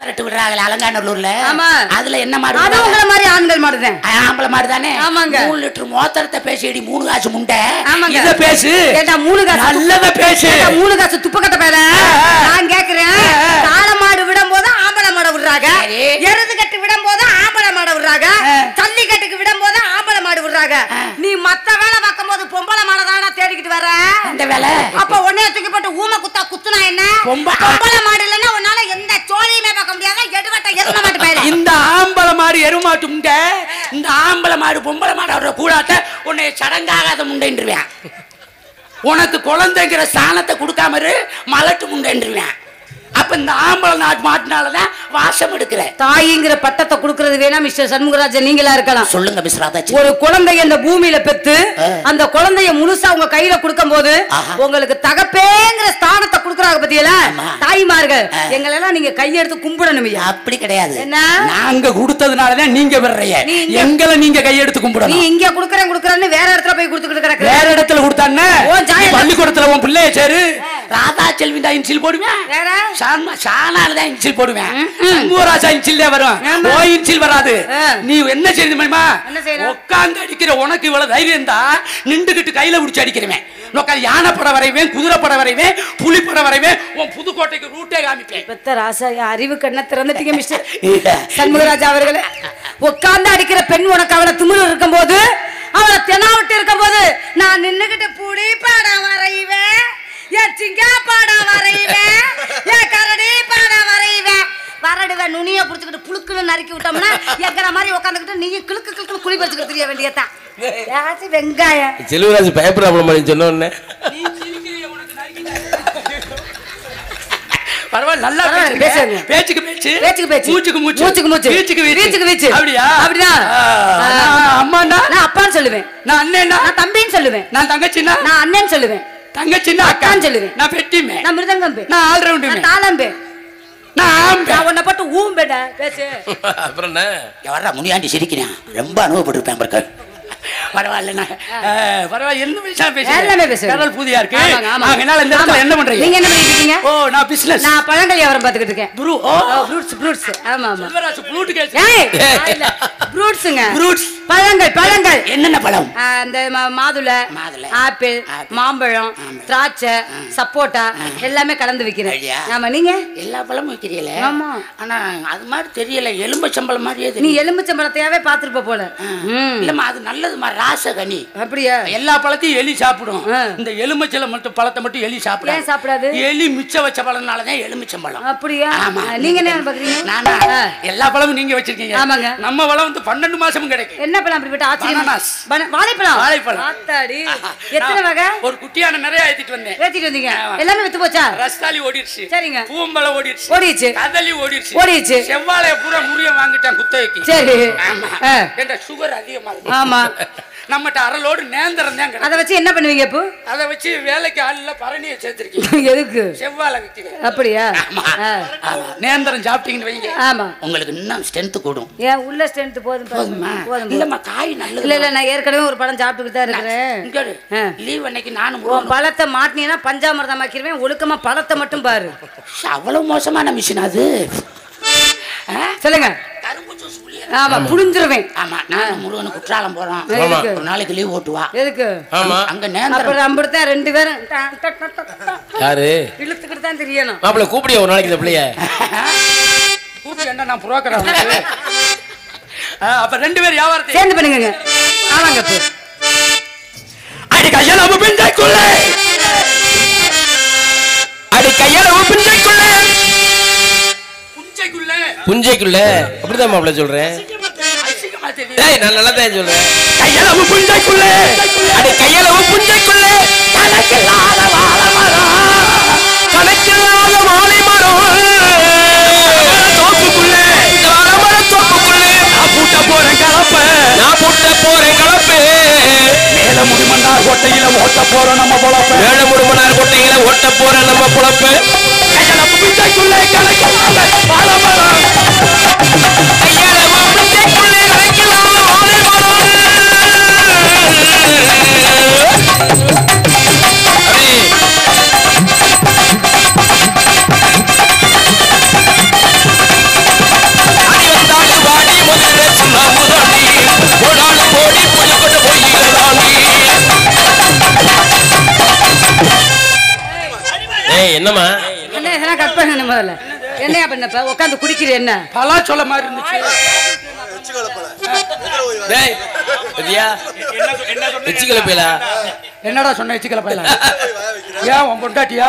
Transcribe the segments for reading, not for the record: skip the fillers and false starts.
விடுறாங்க அலங்காநல்லூர்ல. அதுல என்ன மாடு? அது உங்கள மாதிரி ஆண்கள் மாடுதான். ஆம்பளை மாடு தானே. 3 லிட்டர் மோத்திரத்தை பேசிடி 3 காசு முண்டை. இத பேசு. கேட்டா 3 காசு நல்லத பேசு. 3 காசு துப்பக்கட்ட பேர. நான் கேக்குறேன், காளை மாடு விடும்போது ஆம்பளை மாடு விடுறாங்க, எருது கட்டு விடும்போது ஆம்பளை மாடு விடுறாங்க, ஜல்லிக்கட்டுக்கு விடும்போது ஆம்பளை மாடு விடுறாங்க. நீ மத்த வேலை பார்க்கும்போது பொம்பளை மாடை தானே தேடிக்கிட்டு வர. அந்த வேலை அப்ப உன்னைய தூக்கி போட்டு ஊமை குத்துனா என்ன? பொம்பளை மாடு இல்லன்னா உன்னால எந்த சோழியுமே பார்க்க முடியாது. எடுவட்ட எரும மாட்டு பேரு. இந்த ஆம்பளை மாடு எருமாட்டு முண்டை, இந்த ஆம்பளை மாடு பொம்பளை மாடோட கூடாட்ட உன்னை சடங்காகாத முண்டைன்றுவேன். உனக்கு குழந்தைங்கிற ஸ்தானத்தை கொடுக்காம மலட்டு முண்டைன்றுவேன். அப்ப இந்த ஆம்பளை நாட்டு மாட்டினாலதான் வாசம் எடுக்கிற. தாயிங்கிற பட்டத்தை கொடுக்கறது வேணா மிஸ்டர் சண்முகராஜன் நீங்களா இருக்கலாம். சொல்லுங்க மிஸ் ராதாச்சி. ஒரு குழந்தைய இந்த பூமியில பெத்து அந்த குழந்தைய முழுசா உங்க கையில கொடுக்கும் போது உங்களுக்கு தகப்பேங்கிற ஸ்தானத்தை கொடுக்கறாங்க பத்தியல தாய்மார்கள். எங்களெல்லாம் நீங்க கையெடுத்து கும்பிடணும். அப்படி கிடையாது. என்ன நாங்க கொடுத்ததுனாலதான் நீங்க வர்றீங்க. எங்களை நீங்க கையெடுத்து கும்பிடணும். நீ இங்க குடுக்கறேன்னு வேற இடத்துல போய் கொடுத்துக்கிட்டு கிடக்கு. வேற இடத்துல கொடுத்தானே பள்ளிக்கூடத்துல உன் பிள்ளைய சேரு. ராதா செல்வி தான் இன்சில் போடுவேன். சானாலதான் இன்சில் போடுவேன். சண்முகராஜா இன்சில் தான் வரும். ஓ இன்சில் வராது. நீ என்ன செய்யணும் தெரியுமா? உட்கார்ந்து அடிக்கிற உனக்கு இவ்வளவு தைரியம் தான் நின்றுகிட்டு கையில பிடிச்சி அடிக்கிறேன். யானை படம் வரைவேன், குதிரை படம் வரைவேன், புலி படம் வரைவேன், உன் புதுக்கோட்டைக்கு ரூட்டே காமிப்பேன். பெத்த ராசா அறிவு கண்ணை திறந்துட்டீங்க மிஸ்டர் சண்முகராஜா அவர்களே. உட்கார்ந்து அடிக்கிற பெண் உனக்கு அவளை திமிரு இருக்கும் போது, அவளை தெனாவிட்டு இருக்கும் போது நான் நின்னுகிட்டு புலி படம் வரைவேன், என் சிங்கா படம் வரைவேன், என் கரடி படம் வரைவேன். வரடுவேன் நுனிய புடிச்சுக்கிட்டு புழுக்குன்னு நறுக்கி விட்டோம்னா எங்கிற மாதிரி உட்காந்துக்கிட்டு நீ கிளுக்கு கிளுக்கு குழி பறிச்சுக்கிட்டு தெரிய வேண்டியதான். வெங்காயம் செல்வராஜ் பயப்படாம சொன்ன பரவாயில்ல, நல்லா பேசுங்க. பேச்சுக்கு பேச்சு, பேச்சுக்கு பேச்சு, மூச்சுக்கு மூச்சு, மூச்சுக்கு மூச்சு, வீச்சுக்கு வீச்சுக்கு வீச்சு. அப்படியா? அப்படிதான். அம்மாண்டா நான் அப்பான்னு சொல்லுவேன். நான் அண்ணேண்டா நான் தம்பின்னு சொல்லுவேன். நான் தங்கச்சின்னா நான் அண்ணன் சொல்லுவேன். தங்கச்சின்னா அக்கான்னு சொல்லுவேன். நான் பெட்டிமே, நான் மிருதங்கம் பே, நான் ஆல் ரவுண்ட், நான் தாளம் பே, நான் உன்னை பட்டு ஊம்பேடா பேசு. அப்புறம் என்ன வர்ற முனியாண்டி சிரிக்கிறேன். ரொம்ப அனுபவப்பட்டிருப்பேன் பர்க்க. பரவாயில்ல, பரவாயில்ல, என்ன பேசுறேன் புதியா இருக்கு. என்ன பண்றீங்க? நீங்க என்ன பண்ணிட்டு இருக்கீங்க? ஓ நான் பிசினஸ், நான் பழங்கள் வியாபாரம் பார்த்துக்கிட்டு இருக்கேன். ஃப்ரூட்ஸ். ஆமா ஆமா, செல்வராஜ் ஃப்ரூட் கேட்க. இல்ல ஃப்ரூட்ஸ்ங்க, ஃப்ரூட்ஸ் பழங்கள். என்னென்ன பழம்? அந்த மாதுளை, ஆப்பிள், மாம்பழம், திராட்சை, சப்போட்டா எல்லாமே கலந்து விக்கிறேன். ஆமா, நீங்க எல்லா பழமும் விக்கிறீல? ஆமா. ஆனா அது மாதிரி தெரியல, எலும்பச்சம்பழம் மாதிரியே தெரியும். நீ எலும்பச்சம்பழத்தையாவே பாத்துருப்ப போல. இல்லம்மா, அது நல்லதுமா, ராசகனி. அப்படியா? எல்லா பழத்தையும் எலி சாப்பிடும். இந்த எலுமிச்சம்பழம் மட்டும் பழத்தை மட்டும் எலி சாப்பிடும். ஏன் சாப்பிடாது? எலி மிச்சம் வச்ச பழம்னாலதான் எலுமிச்சம்பழம். அப்படியா? நீங்க என்ன பாக்குறீங்க? நானா எல்லா பழமும் நீங்க வச்சிருக்கீங்க. ஆமாங்க. நம்ம பழம் வந்து 12 மாசமும் கிடைக்கும். என்ன பழம் அப்படிப்பட்ட ஆச்சரியமா? வாழைப்பழம். ஆத்தாடி, எத்தனை வகை? ஒரு குட்டியான நிறைய ஏத்திட்டு வந்தீங்க. எல்லாமே வித்து போச்சா? ரஸ்தாலி ஓடிடுச்சு. சரிங்க. பூம்பழம் ஓடிடுச்சு. கதலி ஓடிடுச்சு. செவ்வாழை பூரா முறிய வாங்கிட்டான் குத்தகைக்கு. சரி. என்ற சுகர் அதிகமா இருக்கு. ஆமா. நம்மட்ட அரலோடு நேந்திரம் தான். அதை வச்சு என்ன பண்ணுவீங்க இப்போ? அதை வச்சு வேலைக்கு ஆள்ல பரணியை சேர்த்திருக்கீங்க. எதுக்கு? செவ்வாழை விக்கிறேன். அப்படியா? நேந்திரம் சாப்பிட்டீங்கன்னு வைங்க. ஆமா, உங்களுக்கு இன்னும் ஸ்ட்ரென்த் கூடும். ஏன் உள்ள ஸ்ட்ரென்த் போதுமா? இல்லம்மா, காய் நல்லது. இல்ல நான் ஏற்கனவே ஒரு பழம் சாப்பிட்டுக்கிட்டு தான் இருக்கிறேன். லீவ் அன்னைக்கு நானும் பழத்தை மாட்டினீங்கன்னா பஞ்சாமிர்தம் ஆக்கிடுவேன். ஒழுக்கமா பழத்தை மட்டும் பாரு. அவ்வளவு மோசமான மிஷின் அது. சொல்லுங்க. ஆமா, புடிஞ்சிருவேன். ஆமா, நான் முருகன் குற்றாலம் போறோம். ஒரு நாளைக்கு லீவ் ஓட்டுவா. எதுக்கு? ஆமா, அங்க நேந்திரம் அப்படித்தான் 2 பேரும் யாரு இழுத்துக்கிட்டு தான் தெரியணும். மாப்பிள்ள கூப்பிடியா ஒரு நாளைக்கு இந்த பிள்ளைய? கூப்பிடு, என்ன நான் புரோக்கர். அப்ப 2 பேர் வியாபாரத்தை சேர்ந்து பண்ணுங்க. ஆமாங்க. அடி கையளவு பிஞ்சைக்குள்ளே, அடி கையளவு பிஞ்சைக்குள்ளே, புஞ்சைக்குள்ள. அப்படிதான் மாப்பிள்ள சொல்றேன். நான் நல்லா தான் சொல்றேன். கையளவு புஞ்சைக்குள்ளே, அடி கையளவு புஞ்சைக்குள்ளே, கணக்கில்லாத வாழை மரம், கணக்கில்லாத வாழை மரம், தோப்புக்குள்ளே, தோப்புக்குள்ளே நான் பூட்ட போறேன் கலப்பை, நான் பூட்ட போறேன் கலப்பை, மேல முடிமன்னார் கோட்டையில ஓட்ட போறோம் நம்ம பொழப்பை, மேல முடிமன்னார் கோட்டையில ஓட்ட போறோம் நம்ம பொழப்பை, கையளவு புஞ்சைக்குள்ளே, கணக்கில்லாத வாழை மரம், கையளவு புஞ்சைக்குள்ளே, கணக்கில்லாத வாழை மரம். என்னம்மா என்ன இதெல்லாம் கட் பண்ணு முதல்ல. என்னையா பண்ணப்ப உட்காந்து குடிக்கிற என்ன பலா சொல்ல மாதிரி இருந்துச்சு. டேய் பாத்தியா எச்சிக்கல பேல என்னடா சொன்ன எச்சிக்கல பேல? ஏன் உன் பொண்டாட்டியா?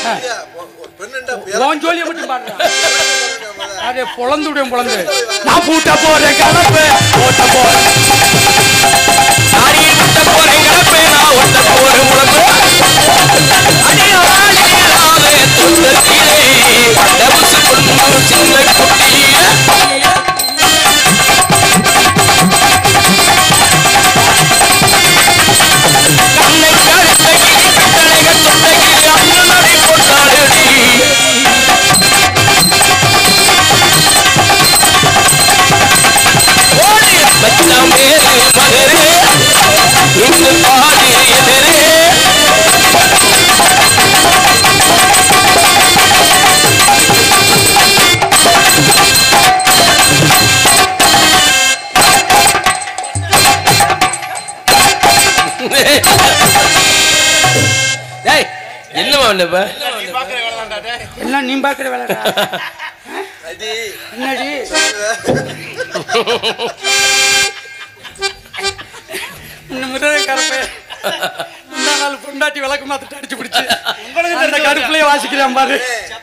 உன் ஜோலியை மட்டும் பாடுறா. அதே பொழந்துடும் பொழந்து நான் பூட்ட போறேன் கலப்பு ஓட்ட போறேன் சாரி முட்ட போறேன் கலப்பே நான் ஓட்ட போறேன் முளப்பு அடியாலே தொந்தத்திலே டபுஸ் கொண்டு சின்ன குட்டியே கண்ணை கழுத்தகி கட்டளைக தொட்டகி அண்ணனடி போட்டாடுடி ஓடி பச்சா மேரு மகரே இங்கு பாடி எதிரே டேய் என்னமா பண்ணப்ப எல்லாம் நீ பாக்குற வேலைடா. என்னடி இந்த முறை கருப்பே இந்த நாள் பொண்டாட்டி விளக்கு மாத்திட்டு அடிச்சு பிடிச்சு அந்த கருப்புலயே வாசிக்கிறான் பாரு.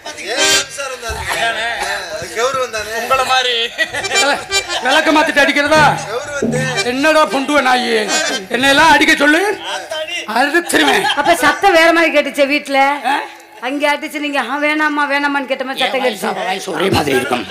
உங்களை மாதிரி விளக்க மாத்திட்டு அடிக்கிறதா? என்னடா பொண்டுவ நாயி, என்னையெல்லாம் அடிக்க சொல்லு அறுத்துருவேன். அப்ப சத்தம் வேற மாதிரி கேட்டுச்சு வீட்டுல. அங்க அடிச்சு நீங்க வேணாமா வேணாமான்னு கேட்ட மாதிரி சத்தம் கேட்டுச்சு. ஒரே மாதிரி இருக்கும்.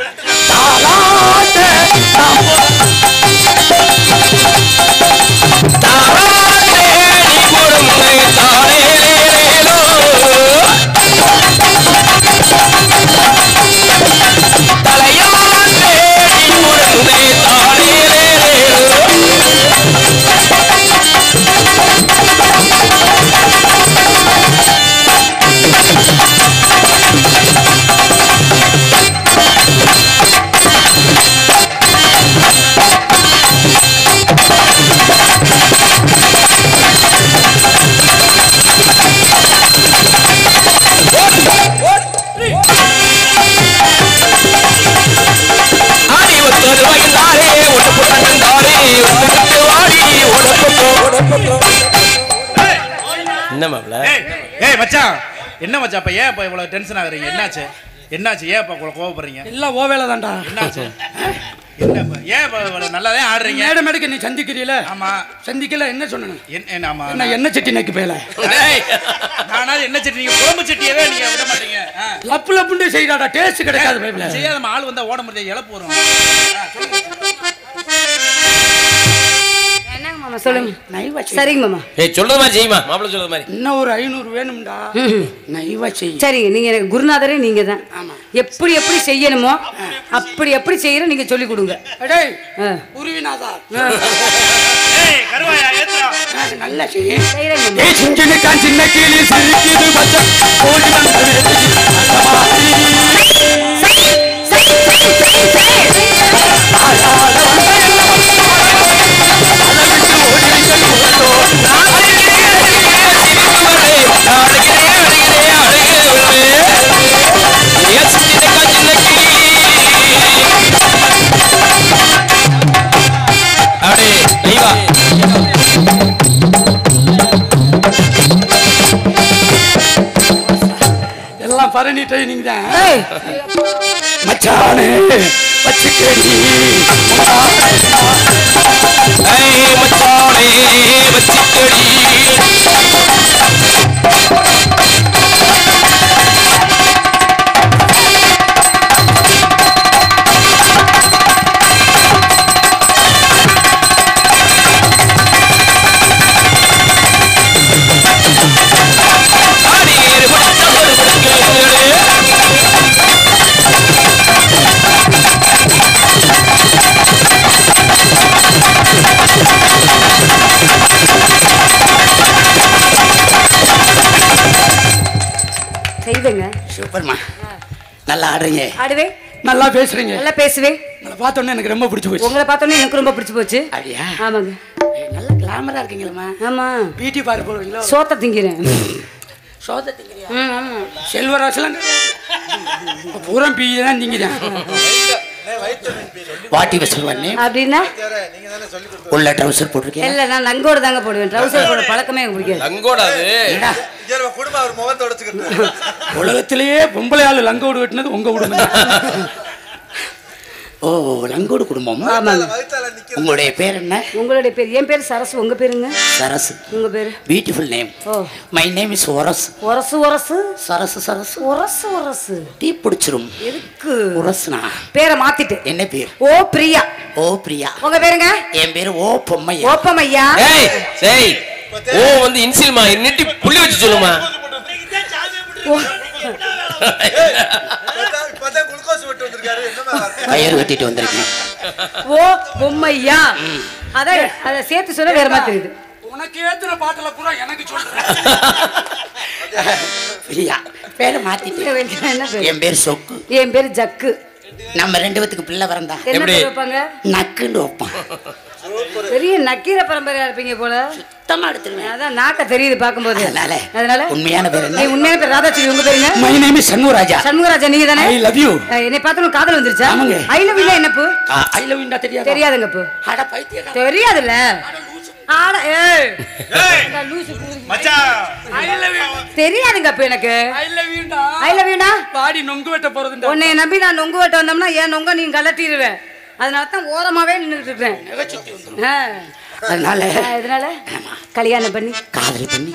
என்ன மச்சான் இப்ப ஏன் இப்ப இவ்வளவு டென்ஷன் ஆகுறீங்க? என்னாச்சு என்னாச்சு? ஏன் இப்ப கோவப்படுறீங்க? எல்லாம் ஓ வேலை தான்டா. என்னாச்சு? என்ன ஏன் இப்ப நல்லாதான் ஆடுறீங்க? மேடம் மேடக்கு நீ சந்திக்கிறீல? ஆமா. சந்திக்கல என்ன சொன்ன? என்ன என்ன சட்டி நக்கி பேல? நானா என்ன சட்டி? நீங்க குழம்பு சட்டியவே நீங்க விட மாட்டீங்க. லப்பு லப்புன்னு செய்யறாடா, டேஸ்ட் கிடைக்காது பைப்ல. செய்யாத ஆள் வந்தா ஓட முடியாது, இழப்பு வரும். என்னங்க மாமா சொல்லுங்க. நைவா சரிங்க மாமா. ஏய் சொல்றது மாதிரி செய்யுமா, மாப்பிள்ளை சொல்றது மாதிரி. இன்னும் ஒரு 500 வேணும்டா. நைவா செய். சரிங்க, நீங்க எனக்கு குருநாதரே நீங்க தான். ஆமா. எப்படி எப்படி செய்யணுமோ அப்படி எப்படி செய்யற நீங்க சொல்லி கொடுங்க. டேய் குருவிநாதா. ஏய் கருவாயா ஏத்துடா. நல்லா செய். செய்றேங்க. ஏய் சின்ன கான் சின்ன கீழி சிரிக்குது மச்ச ஓடி வந்து எல்லாம் பரணி ட்ரைனிங் தான். மச்சானே வச்சுக்கடி மச்சானே வச்சுக்கடி செய்வேங்க. சூப்பர்மா, நல்லா ஆடுறீங்க. ஆடுவேன். நல்லா பேசுறீங்க. நல்லா பேசுவேன். உங்களை பார்த்தோன்னே எனக்கு ரொம்ப பிடிச்சு போச்சு. உங்களை பார்த்தோன்னே எனக்கு ரொம்ப பிடிச்சு போச்சு. அப்படியா? ஆமாங்க. நல்லா கிளாமரா இருக்கீங்களா? ஆமா. பியூட்டி பார்லர் போவீங்களா? சோத்த திங்கிறேன். சோத்த திங்கிறீங்க? செல்வராசெல்லாம் பூரா பீய் தான் நீங்கதான். வாட்டி வசல்வண்ணே அப்படின்னா உள்ள ட்ரவுசர் போட்டிருக்கேன். இல்ல நான் லங்கோடு தாங்க போடுவேன். ட்ரவுசர் போட பழக்கமே எனக்கு பிடிக்காது. லங்கோடா அது உலகத்திலேயே பொம்பளை ஆளு லங்கோடு வெட்டினது உங்க குடும்பம். ஓ லங்கோடு குடும்பம். ஆமாங்க. உங்களுடைய பேர் என்ன? உங்களுடைய பேர்? என் பேர் சரசு. உங்க பேருங்க? சரசு. உங்க பேரு? Beautiful name. Oh my name is Oras. ஒரசு ஒரசு சரசு சரசு ஒரசு ஒரசு டீ பிடிச்சிரும். எதுக்கு ஒரஸ்னா பேரை மாத்திட்டு? என்ன பேர்? ஓ பிரியா. ஓ பிரியா. உங்க பேருங்க? என் பேரு ஓ பொம்மையா. ஓப்பமையா. ஏய் ஏய் ஓ வந்து இன்சில்மா நிட்டி புள்ளி வச்சு சொல்லுமா. கயிறு கட்டிட்டு வந்திருக்கேன். ஓ பொம்மையா. அத சேர்த்து சொல்ல வேற மாதிரி தெரியுது. உனக்கு ஏத்துற பாட்டுல பூரா எனக்கு சொல்றேன். பிரியா பேரை மாத்திட்டு. என்ன பேரு? என் பேர் சொக்கு. என் பேரு ஜக்கு. நம்ம ரெண்டு பேத்துக்கு பிள்ளை வரந்தா என்ன பேர் வைப்பாங்க? நக்குன்னு வைப்பான். பெரிய நக்கீர பரம்பரையா இருப்பீங்க போல. சுத்தமா எடுத்துருவேன். அதான் நாக்க தெரியுது பாக்கும்போது. அதனால உண்மையான பேர் என்ன? உண்மையான பேர் ராதாச்சி. உங்க பேருங்க? My name is Shanmugaraja. Shanmugaraja நீங்க தானே? I love you. என்னை பார்த்து காதல் வந்துருச்சா? ஆமாங்க. ஐ லவ் யூ என்னப்பு? ஐ லவ் யூ தெரியாது. தெரியாதுங்க போ. அட பைத்தியக்கார. தெரியாதுல்ல. ஆட ஏய் லூசு மச்சான் ஐ லவ் யூ தெரியாதுங்க அப்ப எனக்கு. ஐ லவ் யூ டா. ஐ லவ் யூனா பாடி நொங்கு வெட்ட போறதுடா. உன்னை நம்பி நான் நொங்கு வெட்ட வந்தோம்னா ஏன் நொங்க நீ கலட்டிடுவேன். அதனால தான் ஓரமாவே நின்னுட்டு இருக்கேன். அதனால இதனால கல்யாணம் பண்ணி காதல் பண்ணி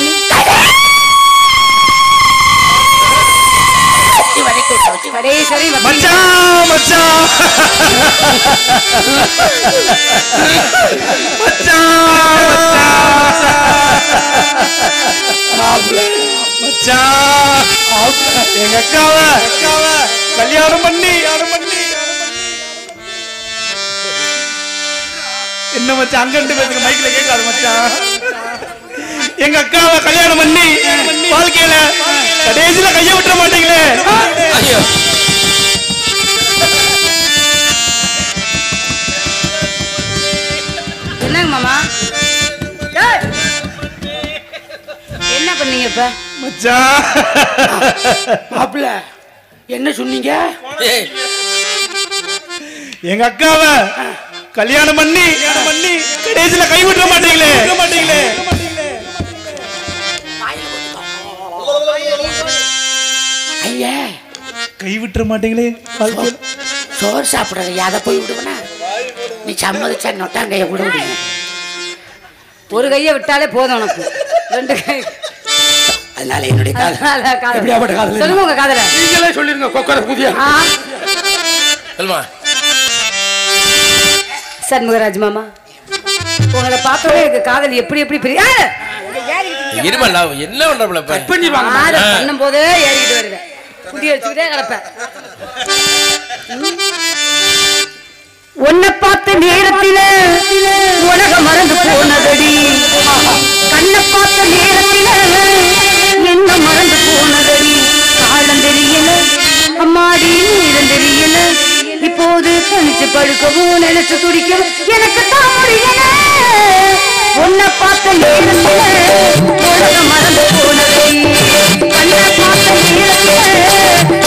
கடைசரி மச்சான் மச்சான் மச்சான் எங்க அக்காவை கல்யாணம் பண்ணி என்ன மச்சான் அங்க இருந்து பேசுங்க மைக்ல கேட்காது மச்சான். எங்க அக்காவை கல்யாணம் பண்ணி வாழ்க்கையில கடைசியில கைய விட்டுற மாட்டீங்களே. என்னங்க மாமா என்ன பண்ணீங்க இப்ப? மச்சான் மாப்ள என்ன சொன்னீங்க? எங்க அக்காவை கல்யாணம் பண்ணி கடைசியில கை விட்டுற மாட்டீங்களே. ஐயா கை விட்டுற மாட்டீங்களே. சோறு சாப்பிடுறது அதை போய் விடுவனா? நீ சம்மதிச்சா நொட்டாங்கைய கூட விடுங்க. ஒரு கையை விட்டாலே போதும் உனக்கு. ரெண்டு கை. அதனால என்னுடைய காதல் சொல்லுங்க உங்க காதல. நீங்களே சொல்லிருங்க. கொக்கர புதிய சொல்லுமா. சண்முகராஜ் மாமா உங்களை பார்த்தோன்னே எனக்கு காதல் எப்படி பெரிய இருமல்ல என்ன பண்றப்பல கட் பண்ணிடுவாங்க. பண்ணும் போதே ஏறிக்கிட்டு வருவேன். குடி அடிச்சுக்கிட்டே கிடப்பேன். உன்னை பார்த்த நேரத்தில உலகம் மறந்து போனதடி. கண்ணை பார்த்த நேரத்தில என்ன மறந்து போனதடி. காலம் தெரியல அம்மாடி நீளம் தெரியல. இப்போது தனிச்சு படுக்கவும் நினைச்சு துடிக்கவும் எனக்கு தான் முடியல. உன்னை பார்த்த நேரத்தில உலகம் மறந்து போனதடி. கண்ணை பார்த்த நேரத்தில